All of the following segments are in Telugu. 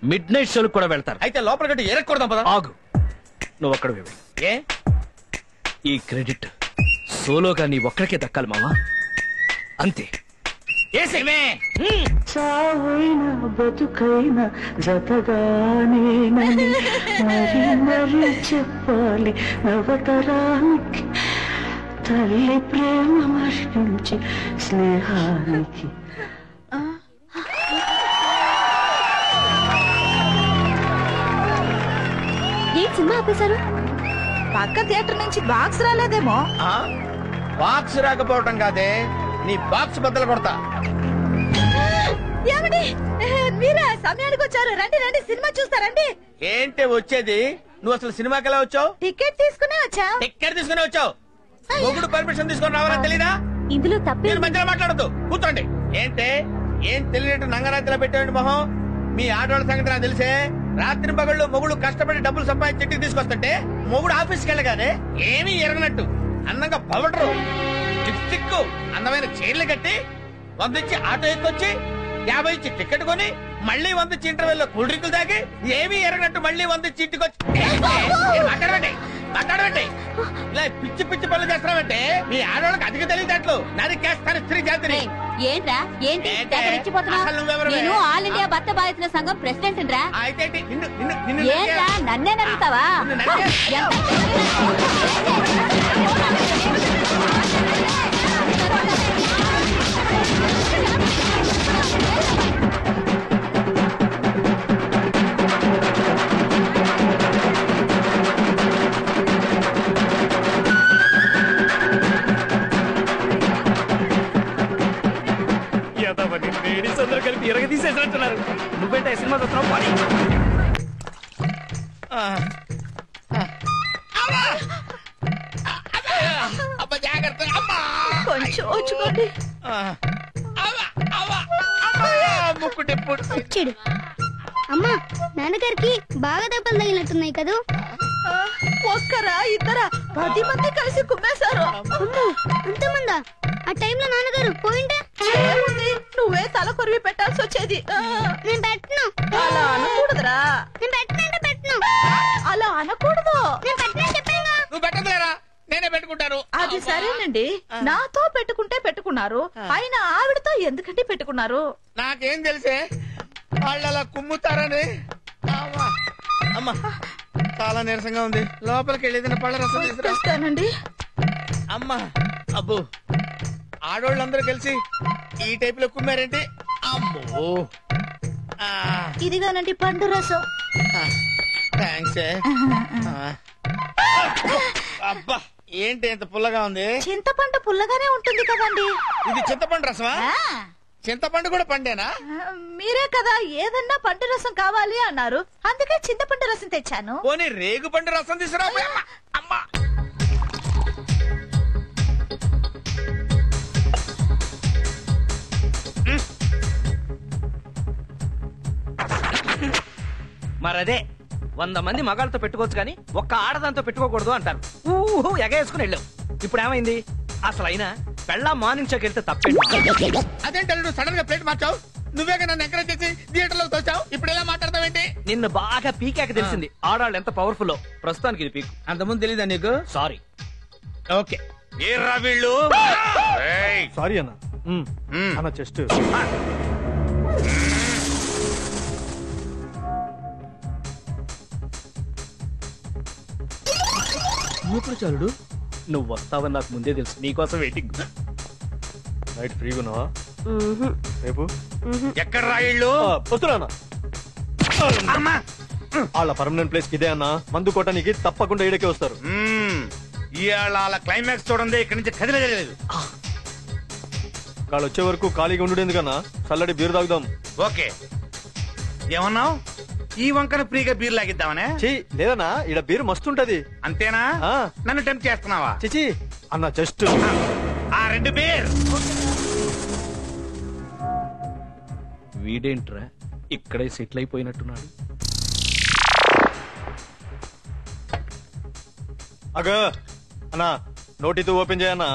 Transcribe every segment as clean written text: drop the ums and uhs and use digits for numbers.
మిడ్ నైట్ షోలకు కూడా వెళ్తారు. అయితే లోపల గట్టి ఎరక్కూడదాం పదా. ఆగు, నువ్వు అక్కడ ఏ ఈ క్రెడిట్ సోలోగా నీ ఒక్కడికే దక్కాలి మావా, అంతే. చావైనా బతుకైనా జతగానేనని మరి మరి చెప్పాలి నవతరానికి, తల్లి ప్రేమ మర్పించి స్నేహానికి. ఏం సినిమా ఆపేశారు? పక్క థియేటర్ నుంచి బాక్స్ రాలేదేమో. బాక్స్ రాకపోవటం కాదే, నీ బాక్స్ బద్దలు కొడతా. ఏమండి, మీరా సమయానికి వచ్చారు? రండి రండి, సినిమా చూస్తారండి. ఏంటి వచ్చేది? నువ్వు అసలు సినిమాకి ఎలా వచ్చావు? టికెట్ తీసుకునే వచ్చా. టికెట్ తీసుకునే వచ్చావు? మొగుడు పర్మిషన్ తీసుకొని రావాలని తెలీదా? ఇందులో తప్పే. మీరు మధ్యలో మాట్లాడద్దు, కూర్చోండి. ఏంటే ఏం తెలియనట్టు నంగరాత్రిలో పెట్టేయండి మొహం. మీ ఆడవాళ్ళ సంగతి నాకు తెలిసే. రాత్రి పగళ్ళు మొగుడు కష్టపడి డబ్బులు సంపాదించి ఇంటికి తీసుకొస్తుంటే మొగుడు ఆఫీస్కి వెళ్ళగానే ఏమీ ఎరగనట్టు అందంగా పవడరు లిప్స్టిక్ అందమైన చీరలు కట్టి 100 ఇచ్చి ఆటో ఎక్కొచ్చి 50 ఇచ్చి టికెట్ కొని మళ్ళీ 100 ఇచ్చి ఇంటర్వెల్ లో కూల్ డ్రింకులు తాగి ఏమీ ఎరగనట్టు మళ్ళీ 100 ఇచ్చి ఇంటికి వచ్చి మాట్లాడమండి మాట్లాడమండి. ఇలా పిచ్చి పిచ్చి పనులు చేస్తున్నామంటే మీ ఆడవాళ్ళకి అధిక తెలియదట్లు నరికేస్తాను స్త్రీ జాతిని. ఏంట్రా ఏంటి నేను ఆల్ ఇండియా భర్త బాధితుల సంఘం ప్రెసిడెంట్ రా. ఏంట్రా నన్నే నమ్ముతావా? లేడీస్ అందరూ కలిపి ఎరగదీసేసినట్టున్నారు. నువ్వేంటే సినిమా చూస్తున్నావు? పని కొంచెం వచ్చుకోండి. వచ్చాడు. అమ్మా, నాన్నగారికి బాగా దెబ్బలు తగిలినట్టున్నాయి కదా? ఒక్కరా ఇద్దరా 10 మంది కలిసి కుమ్మేశారు. అంతమందా? ఆ టైంలో నాన్నగారు పోయింటే నువ్వే తల కొరివి పెట్టాల్సి వచ్చేది. నేను పెట్టను. అలా అనకూడదురా. నేను పెట్టనంటే పెట్టను. అలా అనకూడదు. నేను పెట్టనని చెప్పాను. నువ్వు పెట్టదులేరా, నేనే పెట్టుకుంటాను. అది సరేనండి, నాతో పెట్టుకుంటే పెట్టుకున్నారు, అయినా ఆవిడతో ఎందుకంటే పెట్టుకున్నారు? నాకేం తెలిసే వాళ్ళు అలా కుమ్ముతారని. అమ్మా చాలా నీరసంగా ఉంది, లోపలికి వెళ్ళేది పళ్ళ రసం తీసుకురాస్తానండి. అమ్మా అబ్బు, ఆడోళ్ళందరూ కలిసి ఈ టైప్ లో కుమ్మారేంటి? అమ్మో, ఇదిగానండి పండు రసం. థ్యాంక్స్. అబ్బా ఏంటి ఎంత పుల్లగా ఉంది? చింతపండు పుల్లగానే ఉంటుంది కదండి. ఇది చింతపండు రసమా? చింతపండు కూడా పండేనా? మీరే కదా ఏదన్నా పండు రసం కావాలి అన్నారు, అందుకే చింతపండు రసం తెచ్చాను. పోనీ రేగు పండు రసం తీసుకురా. అమ్మా మరదే 100 మంది మగాళ్ళతో పెట్టుకోవచ్చు కానీ ఒక్క ఆడదాంతో పెట్టుకోకూడదు అంటారు. ఊహు ఎగేసుకుని వెళ్ళావు. ఇప్పుడు ఏమైంది? అసలు అయినా పెళ్ళా మార్నింగ్ షోకి వెళ్తే తప్పేంటి? అదేంటి నువ్వు సడన్ గా ప్లేట్ మార్చావు? నువ్వే నన్ను ఎంకరేజ్ చేసి థియేటర్ లో తోచావు, ఇప్పుడు ఎలా మాట్లాడతావేంటి? నిన్ను బాగా పీకాక తెలిసింది ఆడాళ్ళు ఎంత పవర్ఫుల్. ప్రస్తుతానికి ఇది పీకు, అంతకుముందు తెలీదా నీకు? సారీ. ఓకే ఏర్రా వీళ్ళు. సారీ అన్న. అన్న చెస్ట్ చాలుడు. నువ్వు వస్తావని నాకు ముందే తెలుసు, నీకోసం వెయిటింగ్. నైట్ ఫ్రీగా ఉన్నావా రేపు? ఎక్కడ రా వీళ్ళు? వస్తున్నా. వాళ్ళ పర్మనెంట్ ప్లేస్ ఇదే అన్న. మందు కొట్టడానికి తప్పకుండా ఈడకే వస్తారు. ఇవాళ క్లైమాక్స్ చూడండి, ఇక్కడి నుంచి కదిలేదు. వాళ్ళు వచ్చే వరకు ఖాళీగా ఉండు ఎందుకన్నా, చల్లడి బీరు తాగుదాం. ఓకే ఏమన్నావు? ఈ వంకన ఫ్రీగా బీర్ లాగిద్దామనే? లేదన్నా, ఈడ బీరు మస్తుంటది. అంతేనా? నన్ను టెంప్ట్ చేస్తున్నావా? చిచి అన్న జస్ట్ ఆ 2 బీర్. వీడేంట్రా ఇక్కడే సెటిల్ అయిపోయినట్టున్నాడు. అగ అన్నా, నోటితో ఓపెన్ చేయన్నా.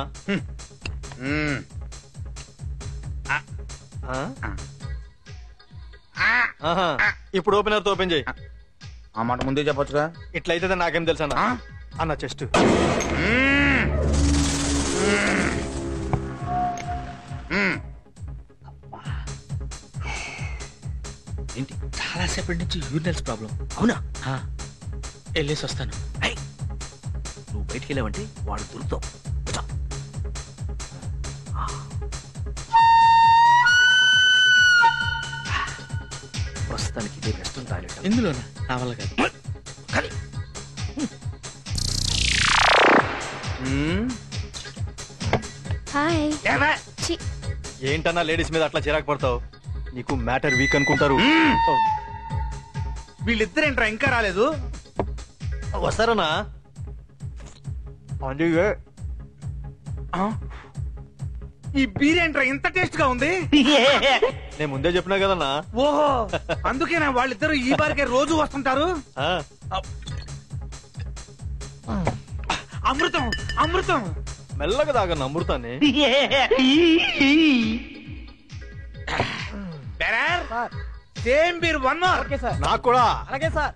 ఆహా ఇప్పుడు ఓపెనర్ తో ఓపెన్ చేయి. ఆ మాట ముందే చెప్పొచ్చుగా. ఇట్లయితే నాకేం తెలుసు అన్న. అన్న చెస్ట్ ఏంటి చాలా సేపటి నుంచి యూరినల్స్ ప్రాబ్లం. అవునా? వెళ్ళేసి వస్తాను. నువ్వు బయటికి వెళ్ళావంటే వాడు దొరుకుతావు. ప్రస్తుతానికి ఇదే వెస్ట్రన్ టాయిలెట్. ఇందులోనా? నా వల్ల కాదు. ఏంటన్నా లేడీస్ మీద అట్లా చిరాకు పడతావు? నీకు మ్యాటర్ వీక్ అనుకుంటారు. వీళ్ళిద్దరేంట్రా ఇంకా రాలేదు? వస్తారనా? ఈ బీరేంట్రా ఇంత టేస్ట్ గా ఉంది? నేను ముందే చెప్పినా కదన్నా. ఓహో అందుకేనా వాళ్ళిద్దరు ఈ బారికే రోజు వస్తుంటారు. అమృతం అమృతం. మెల్లగా తాగన్న అమృతాన్ని. Same beer one more. నాకు కూడా. అలాగే సార్.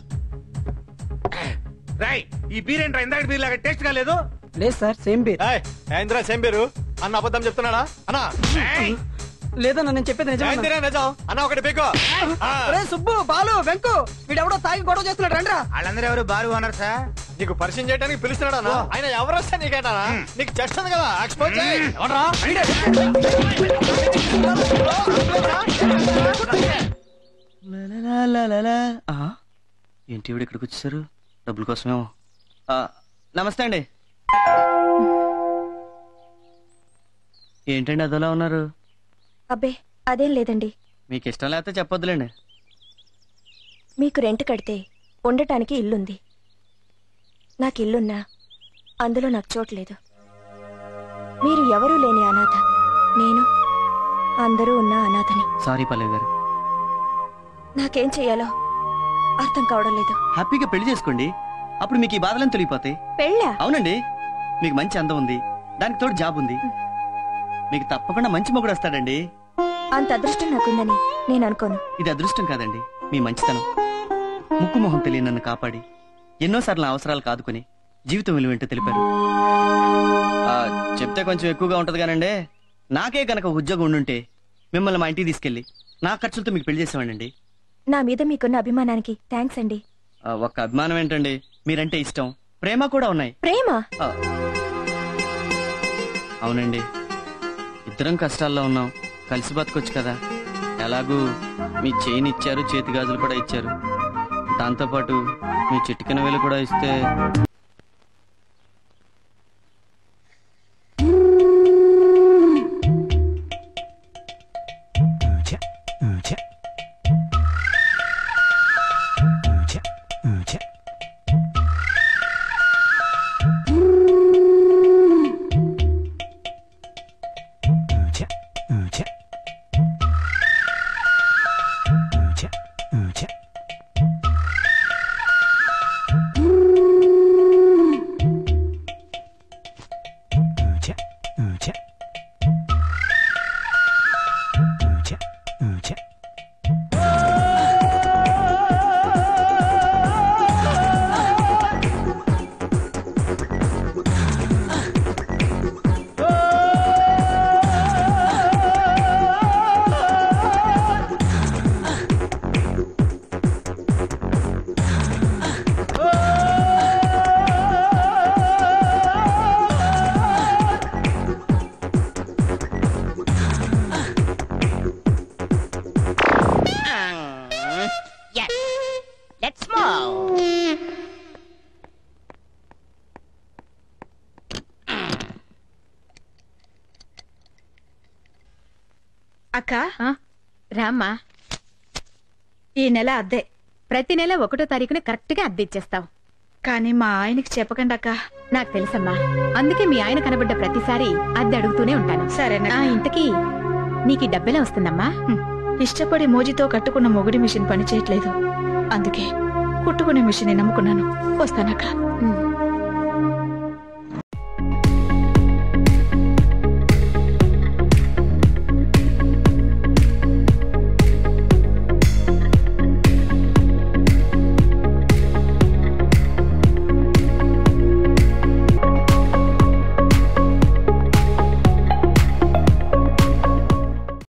రై ఈ బీర్ ఏంట్రా ఇందాక బీర్ లాగా టేస్ట్ గా లేదు? లేదు సార్ సేమ్ బీర్. ఏంద్రా సేమ్ బీరు అన్న అబద్ధం చెప్తున్నాడా అన్నా? లేదన్నా నేను చెప్పేది నిజం అన్న. ఒకటి పీకో. సుబ్బు బాలు వెంకు వీడెవడో తాగి గొడవ చేస్తున్నాడు. రండ్రా. వాళ్ళందరూ ఎవరు బారు అన్నారు సార్. నీకు పరిచయం చేయడానికి పిలుస్తున్నాడా? ఆయన ఎవరు వస్తా నీకేనా? నీకు చెస్ట్ ఉంది కదా ఎక్స్పోజ్ చేయి. ఏంటి ఇవిడ ఇక్కడికి వచ్చేసారు? డబ్బుల కోసమేమో. నమస్తే అండి. ఏంటండి అదోలా ఉన్నారు? అబ్బే అదేం లేదండి. మీకు ఇష్టం లేకపోతే చెప్పొద్దులేండి. మీకు రెంట్ కడితే ఉండటానికి ఇల్లుంది. నాకు ఇల్లున్నా అందులో నాకు చోట్లేదు. మీరు ఎవరూ లేని అనాథ. నేను అందరూ ఉన్న అనాథని. సారీ పల్లవి గారు. నాకేం చెయ్యాలో అర్థం కావడం లేదు. హ్యాపీగా పెళ్లి చేసుకోండి. అప్పుడు మీకు ఈ బాధలను తొలిగిపోతాయి. పెళ్ళా? అవునండి. మీకు మంచి అందం ఉంది, దానికి తోడు జాబ్ ఉంది. మీకు తప్పకుండా మంచి మొగుడు వస్తాడండి. అంత అదృష్టం నాకుందని నేను అనుకోను. ఇది అదృష్టం కాదండి, మీ మంచితనం. ముక్కు మొహం తెలియని నన్ను కాపాడి ఎన్నోసార్లు అవసరాలు కాదుకొని జీవితం విలువేంటో తెలిపారు. చెప్తే కొంచెం ఎక్కువగా ఉంటది కానండి. నాకే కనుక ఉద్యోగం ఉండుంటే మిమ్మల్ని మా ఇంటికి తీసుకెళ్లి నా ఖర్చులతో మీకు పెళ్లి చేసేవాడండి. నా మీద మీకున్న అభిమానానికి థ్యాంక్స్ అండి. ఒక్క అభిమానం ఏంటండి, మీరంటే ఇష్టం, ప్రేమ కూడా ఉన్నాయి. ప్రేమ? అవునండి. ఇద్దరం కష్టాల్లో ఉన్నాం, కలిసి బతకొచ్చు కదా. ఎలాగూ మీ చైన్ ఇచ్చారు, చేతి గాజులు కూడా ఇచ్చారు. దాంతోపాటు మీ చిటికెన వేలు కూడా ఇస్తే. అక్క రామ్మా. ఈ నెల అద్దె ప్రతి నెల 1వ తారీఖున కరెక్ట్ గా అద్దె ఇచ్చేస్తాం. కానీ మా ఆయనకి చెప్పకండి అక్క. నాకు తెలుసమ్మా, అందుకే మీ ఆయన కనబడ్డ ప్రతిసారి అద్దె అడుగుతూనే ఉంటాను. సరేనా? ఇంతకీ నీకు డబ్బెలా వస్తుందమ్మా? ఇష్టపడి మోజీతో కట్టుకున్న మొగుడి మిషన్ పని చేయట్లేదు, అందుకే కుట్టుకునే మిషన్ నమ్ముకున్నాను. వస్తానక్క.